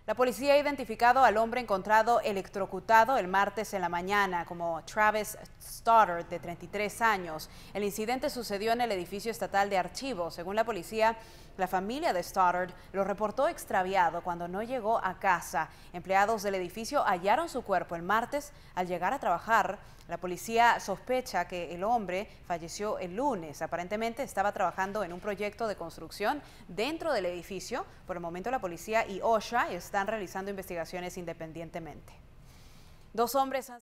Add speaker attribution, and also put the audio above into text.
Speaker 1: La policía ha identificado al hombre encontrado electrocutado el martes en la mañana como Travis Stoddard, de 33 años. El incidente sucedió en el edificio estatal de archivos. Según la policía, la familia de Stoddard lo reportó extraviado cuando no llegó a casa. Empleados del edificio hallaron su cuerpo el martes al llegar a trabajar. La policía sospecha que el hombre falleció el lunes. Aparentemente estaba trabajando en un proyecto de construcción dentro del edificio. Por el momento la policía y OSHA están realizando investigaciones independientemente. Dos hombres han